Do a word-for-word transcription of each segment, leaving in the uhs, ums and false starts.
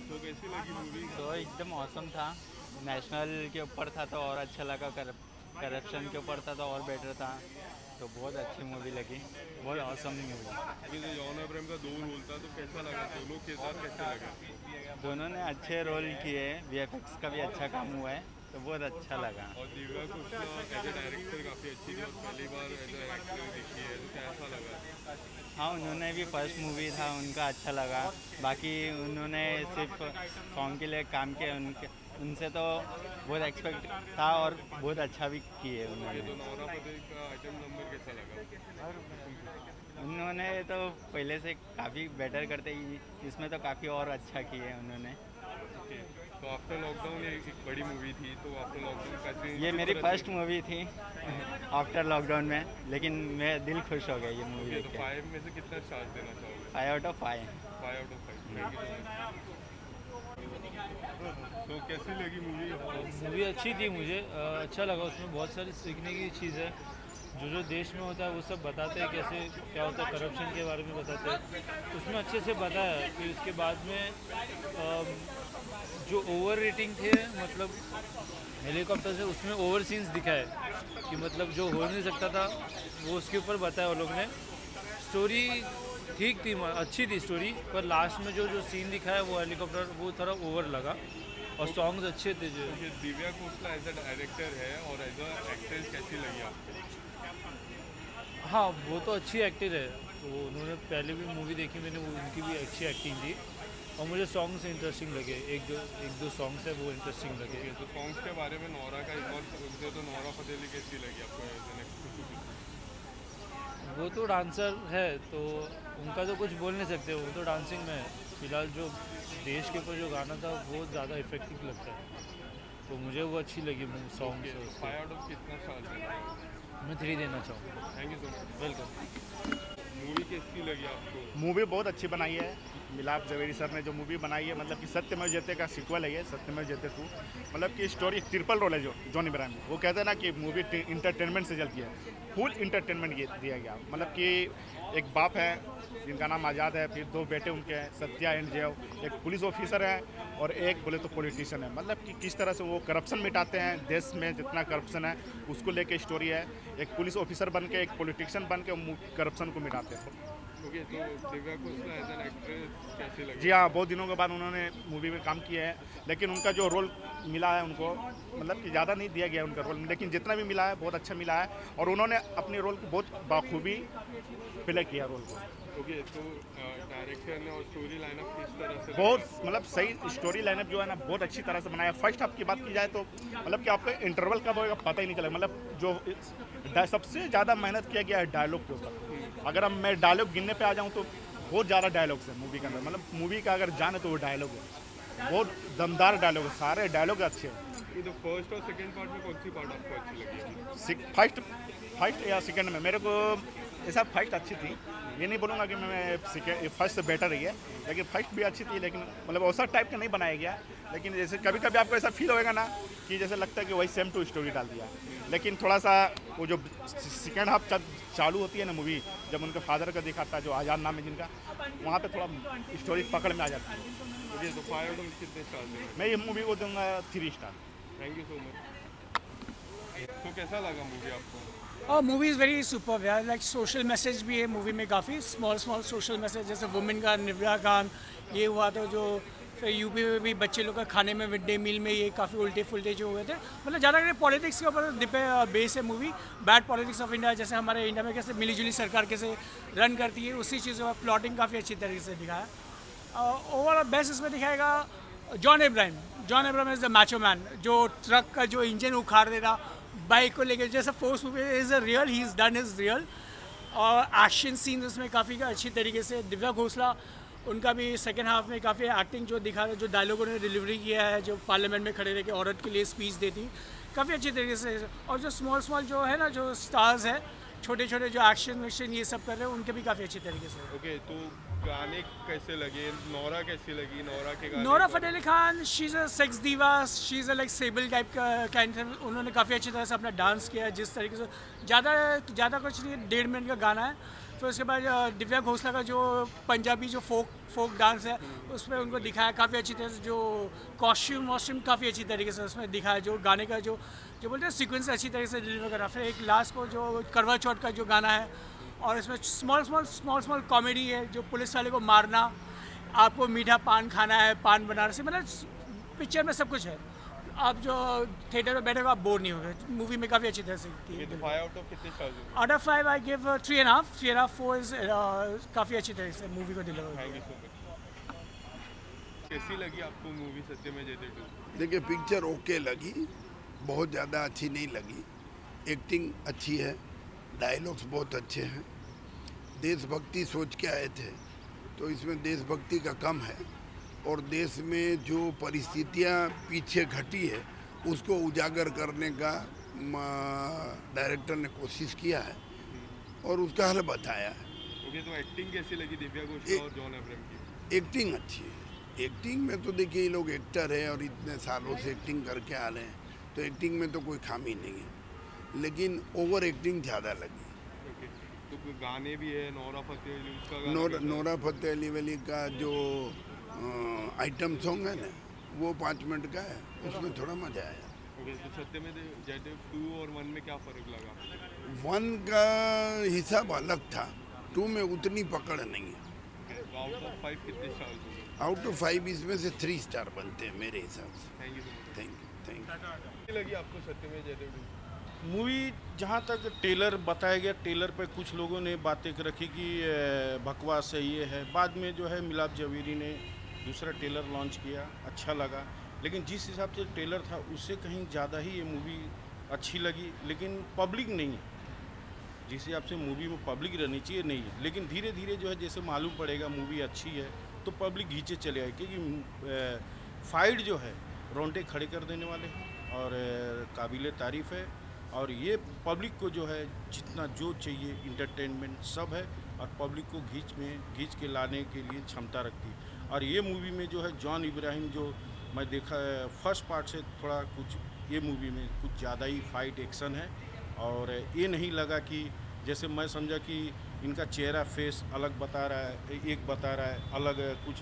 तो कैसी लगी मूवी? तो एकदम औसम था। नेशनल के ऊपर था तो और अच्छा लगा, कर करप्शन के ऊपर था तो और बेटर था। तो बहुत अच्छी मूवी लगी, बहुत औसम मूवी। ओके, जो जॉन अब्राहम का दो रोल था तो कैसा लगा, दोनों किरदार कैसे लगे? दोनों ने अच्छे रोल किए, वीएफएक्स का भी अच्छा काम हुआ है, तो बहुत अच्छा लगा। और Divya Krishna as a director काफ़ी अच्छी थी और पहली बार एज ए एक्टर दिखी है, तो कैसा लगा? हाँ, उन्होंने भी फर्स्ट मूवी था उनका, अच्छा लगा। बाकी उन्होंने सिर्फ सॉन्ग के लिए काम किया, उनके उनसे तो बहुत एक्सपेक्ट था और बहुत अच्छा भी किए ओके, उन्होंने। तो नौरा फतेही का आइटम नंबर कैसा लगा? उन्होंने तो पहले से काफ़ी बेटर करते ही, इसमें तो काफ़ी और अच्छा किए उन्होंने। ओके, तो आफ्टर लॉकडाउन ये एक बड़ी मूवी थी, तो आफ्टर लॉकडाउन कैसे, ये किस मेरी तरह से? फर्स्ट मूवी थी आफ्टर लॉकडाउन में, लेकिन मैं दिल खुश हो गया ये मूवी ओके, देख तो के। फाइव में से कितना स्टार देना चाहोगे? Five out of five. Five out of five. Thank you so much. तो कैसी लगी मूवी? मूवी अच्छी थी, मुझे अ, अच्छा लगा। उसमें बहुत सारी सीखने की चीज़ है। जो जो देश में होता है वो सब बताते हैं, कैसे क्या होता है, करप्शन के बारे में बताते हैं। उसमें अच्छे से बताया। फिर उसके बाद में अम, जो ओवर रेटिंग थे, मतलब हेलीकॉप्टर से, उसमें ओवर सीन्स दिखाए कि मतलब जो हो नहीं सकता था वो उसके ऊपर बताया वो लोग ने। स्टोरी ठीक थी, म- अच्छी थी स्टोरी, पर लास्ट में जो जो सीन दिखाया वो हेलीकॉप्टर, वो थोड़ा ओवर लगा। और सॉन्ग्स अच्छे थे जो। Okay, Divya Khosla as a director है और एज अ एक्ट्रेस कैसी लगी आपको? हाँ, वो तो अच्छी एक्टर है। तो उन्होंने पहले भी मूवी देखी मैंने, वो उनकी भी अच्छी एक्टिंग थी। और मुझे सॉन्ग्स इंटरेस्टिंग लगे, एक दो एक दो सॉन्ग्स है वो इंटरेस्टिंग लगे। ओके, तो सॉन्ग्स के बारे में नौरा का एक और मुझे तो नौरा फतेही कैसी लगी आपको एज एन एक्ट्रेस? वो तो डांसर है, तो उनका तो कुछ बोल नहीं सकते, वो तो डांसिंग में है। फिलहाल जो देश के ऊपर जो गाना था वो ज़्यादा इफेक्टिव लगता है, तो मुझे वो अच्छी लगी सॉन्ग ओके, से तो उसके। फाइव आउट ऑफ कितना स्टार देना? मैं थ्री देना चाहूँगा। Thank you so much. Welcome. Movie कैसी लगी आपको? मूवी बहुत अच्छी बनाई है। मिलाप जवेरी सर ने जो मूवी बनाई है, मतलब कि सत्यमेव जयते का सीक्वल है ये, सत्यमेव जयते टू। मतलब कि स्टोरी ट्रिपल रोल है जो जॉन इब्राहिम में। वो कहते हैं ना कि मूवी इंटरटेनमेंट से चलती है, फुल इंटरटेनमेंट दिया गया। मतलब कि एक बाप है जिनका नाम आज़ाद है, फिर दो बेटे उनके हैं, सत्या एंड जय, एक पुलिस ऑफिसर है और एक बोले तो पॉलिटिशियन है। मतलब कि किस तरह से वो करप्शन मिटाते हैं, देश में जितना करप्शन है उसको लेके स्टोरी है। एक पुलिस ऑफिसर बन के, एक पॉलिटिशियन बन के करप्शन को मिटाते हैं। ओके, तो Divya Khosla as an actress कैसी लगी? जी हाँ, बहुत दिनों के बाद उन्होंने मूवी में काम किया है, लेकिन उनका जो रोल मिला है उनको, मतलब कि ज़्यादा नहीं दिया गया उनका रोल, लेकिन जितना भी मिला है बहुत अच्छा मिला है और उन्होंने अपने रोल को बहुत बाखूबी प्ले किया रोल को। ओके, तो डायरेक्टर ने और स्टोरी लाइनअप किस तरह से बहुत लगा? मतलब सही स्टोरी लाइनअप जो है ना, बहुत अच्छी तरह से बनाया। फर्स्ट हाफ की बात की जाए तो मतलब कि आपको इंटरवल कब होगा पता ही नहीं चलेगा। मतलब जो डा- सबसे ज़्यादा मेहनत किया गया है डायलॉग के ऊपर। अगर अब मैं डायलॉग गिनने पे आ जाऊँ तो बहुत ज़्यादा डायलॉग्स है मूवी के अंदर। मतलब मूवी का अगर जाने तो वो डायलॉग है, बहुत दमदार डायलॉग है, सारे डायलॉग अच्छे हैं। ये तो फर्स्ट और सेकंड पार्ट में कौन सी पार्ट आपको अच्छी लगी? फर्स्ट फर्स्ट या सेकंड में मेरे को ऐसा फर्स्ट अच्छी थी, ये नहीं बोलूँगा कि मैं सेकंड फर्स्ट से बेटर रही है, लेकिन फर्स्ट भी अच्छी थी। लेकिन मतलब वैसा टाइप का नहीं बनाया गया, लेकिन जैसे कभी कभी आपको ऐसा फील होएगा ना कि जैसे लगता है कि वही सेम टू स्टोरी डाल दिया। लेकिन थोड़ा सा वो जो सेकेंड हाफ चालू होती है ना मूवी, जब उनके फादर का दिखाता है, जो आज़ाद नाम है जिनका, वहाँ पे थोड़ा स्टोरी पकड़ में आ जाती है। ओके, तो फाइव आउट ऑफ कितने स्टार देंगे? मैं ये मूवी को दूंगा three star. Thank you so much. तो कैसा लगा मूवी आपको? और मूवी इज़ वेरी सुपर यार। लाइक सोशल मैसेज भी है मूवी में, काफ़ी स्मॉल स्मॉल सोशल मैसेज, जैसे वुमेन का निर्भया कांड ये हुआ था, जो फिर यूपी में भी बच्चे लोग का खाने में मिड डे मील में ये काफ़ी उल्टे फुलटे जो हुए थे। मतलब ज़्यादा करके पॉलिटिक्स के ऊपर बेस है movie. Bad politics of India, जैसे हमारे इंडिया में कैसे मिलीजुली सरकार कैसे रन करती है, उसी चीज़ का प्लॉटिंग काफ़ी अच्छी तरीके से दिखाया। ओवरऑल बेस्ट इसमें दिखाएगा John Ibrahim. John Ibrahim is the macho man, जो ट्रक का जो इंजन उखाड़ दे रहा बाइक को लेकर, जैसे force is a real, he is done is real. और एक्शन सीन्स उसमें काफ़ी अच्छी तरीके से। दिव्या खोसला उनका भी सेकेंड हाफ में काफ़ी एक्टिंग जो दिखा रहा है, जो डायलॉग उन्होंने डिलीवरी किया है, जो पार्लियामेंट में खड़े रह के औरत के लिए स्पीच देती, काफ़ी अच्छी तरीके से। और जो स्मॉल स्मॉल जो है ना, जो स्टार्स है छोटे छोटे, जो एक्शन वैक्शन ये सब कर रहे हैं, उनके भी काफ़ी अच्छी तरीके से। ओके, तो गाने कैसे लगे? नौरा कैसी लगी? नौरा के गाने नोरा को- Fateh Ali Khan, she is a sex diva, she is a like sable type का काइंड। उन्होंने काफ़ी अच्छी तरह से अपना डांस किया, जिस तरीके से ज़्यादा ज़्यादा कुछ नहीं, डेढ़ मिनट का गाना है, फिर उसके बाद अ, दिव्या घोषला का जो पंजाबी जो फोक फोक डांस है उसमें उनको दिखाया काफ़ी अच्छी तरह से, जो कॉस्ट्यूम वॉस्ट्यूम काफ़ी अच्छी तरीके से उसमें दिखाया, जो गाने का जो जो बोलते हैं सीक्वेंस अच्छी तरीके से डिलीवर करा। फिर एक लास्ट को जो करवा चौथ का जो गाना है, और इसमें small small small small comedy है, जो पुलिस वाले को मारना, आपको मीठा पान खाना है, पान बनाना से, मतलब पिक्चर में सब कुछ है। आप जो थिएटर में बैठे हो आप बोर नहीं होगे, मूवी में काफ़ी अच्छी तरह से की ये है। तो फाइव आउट ऑफ कितने स्टार्स होंगे? Out of five I give three and half three and half four is काफ़ी अच्छी तरह से मूवी को deliver thank you so much. कैसी लगी आपको मूवी सत्यमेव जयते टू? देखिए पिक्चर ओके लगी, बहुत ज़्यादा अच्छी नहीं लगी। एक्टिंग अच्छी है, डायलॉग्स बहुत अच्छे हैं। देशभक्ति सोच के आए थे तो इसमें देशभक्ति का कम है, और देश में जो परिस्थितियां पीछे घटी है उसको उजागर करने का डायरेक्टर ने कोशिश किया है और उसका हल बताया है। ओके, तो एक्टिंग कैसी लगी दिव्या घोषला और जॉन अब्राहम की? एक्टिंग अच्छी है। एक्टिंग में तो देखिए ये लोग एक्टर है और इतने सालों से एक्टिंग करके आ रहे हैं, तो एक्टिंग में तो कोई खामी नहीं है, लेकिन ओवर एक्टिंग ज़्यादा लगी। ओके, तो कोई गाने भी है, नोरा फतेह अली उसका गाना नोरा कैसा है? नोरा फतेह अली वली का जो आइटम सॉन्ग है ना, वो पाँच मिनट का है, उसमें थोड़ा मजा आया। ओके, तो सत्यमेव जयते टू और वन में क्या फ़र्क लगा? वन का हिसाब अलग था, टू में उतनी पकड़ नहीं है। ओके, तो आउट ऑफ फाइव कितने स्टार्स होंगे? आउट ऑफ फाइव इसमें से थ्री स्टार बनते हैं मेरे हिसाब से। Thank you so much. Thank you thank you. कैसी लगी आपको सत्यमेव जयते टू? मूवी जहाँ तक टेलर बताया गया, टेलर पे कुछ लोगों ने बातें रखी कि अ, बकवास है, ये है। बाद में जो है मिलाप जवेरी ने दूसरा टेलर लॉन्च किया, अच्छा लगा, लेकिन जिस हिसाब से टेलर था उससे कहीं ज़्यादा ही ये मूवी अच्छी लगी, लेकिन पब्लिक नहीं है जिस हिसाब से मूवी में पब्लिक रहनी चाहिए, नहीं है। लेकिन धीरे धीरे जो है जैसे मालूम पड़ेगा मूवी अच्छी है तो पब्लिक घींचे चले आए, क्योंकि फाइट जो है रोंगटे खड़े कर देने वाले और काबिल तारीफ़ है, और ये पब्लिक को जो है जितना जो चाहिए इंटरटेनमेंट सब है, और पब्लिक को घींच में घींच के लाने के लिए क्षमता रखती है। और ये मूवी में जो है जॉन इब्राहिम, जो मैं देखा फर्स्ट पार्ट से थोड़ा कुछ ये मूवी में कुछ ज़्यादा ही फाइट एक्शन है, और ये नहीं लगा कि जैसे मैं समझा कि इनका चेहरा फेस अलग बता रहा है, एक बता रहा है अलग कुछ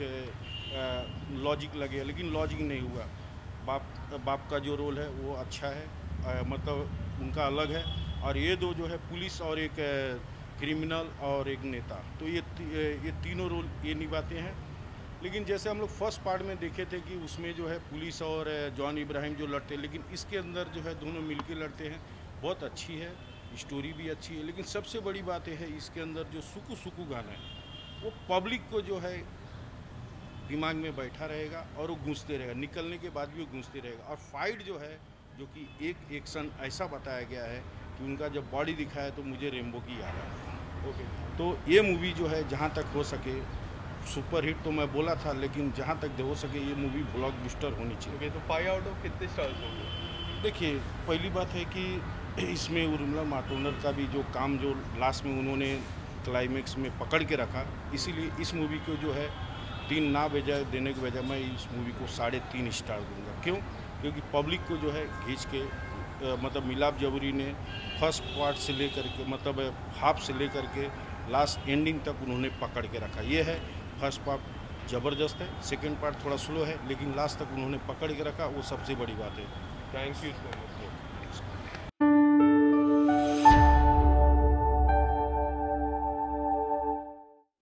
लॉजिक लगे, लेकिन लॉजिक नहीं हुआ। बाप बाप का जो रोल है वो अच्छा है, आ, मतलब उनका अलग है, और ये दो जो है पुलिस और एक क्रिमिनल और एक नेता, तो ये ये तीनों रोल ये निभाते हैं। लेकिन जैसे हम लोग फर्स्ट पार्ट में देखे थे कि उसमें जो है पुलिस और जॉन इब्राहिम जो लड़ते हैं, लेकिन इसके अंदर जो है दोनों मिलके लड़ते हैं, बहुत अच्छी है, स्टोरी भी अच्छी है। लेकिन सबसे बड़ी बात यह है इसके अंदर जो सुकू सुकू गाना है वो पब्लिक को जो है दिमाग में बैठा रहेगा और वो गूंजते रहेगा, निकलने के बाद भी वो गूंजते रहेगा। और फाइट जो है जो कि एक एक्शन ऐसा बताया गया है कि उनका जब बॉडी दिखाया तो मुझे रेम्बो की याद आया। ओके, तो ये मूवी जो है जहाँ तक हो सके सुपर हिट तो मैं बोला था, लेकिन जहाँ तक हो सके ये मूवी ब्लॉकबस्टर होनी चाहिए। ओके, तो फाइव आउट ऑफ कितने स्टार्स होंगे? देखिए पहली बात है कि इसमें उर्मिला मातोंडकर का भी जो काम जो लास्ट में उन्होंने क्लाइमेक्स में पकड़ के रखा, इसीलिए इस मूवी को जो है तीन ना बजाय देने के बजाय मैं इस मूवी को साढ़े तीन स्टार दूंगा। क्यों? क्योंकि पब्लिक को जो है खींच के आ, मतलब मिलाप जवेरी ने फर्स्ट पार्ट से लेकर के मतलब हाफ से लेकर के लास्ट एंडिंग तक उन्होंने पकड़ के रखा। ये है फर्स्ट पार्ट ज़बरदस्त है, सेकंड पार्ट थोड़ा स्लो है, लेकिन लास्ट तक उन्होंने पकड़ के रखा, वो सबसे बड़ी बात है। Thank you so much.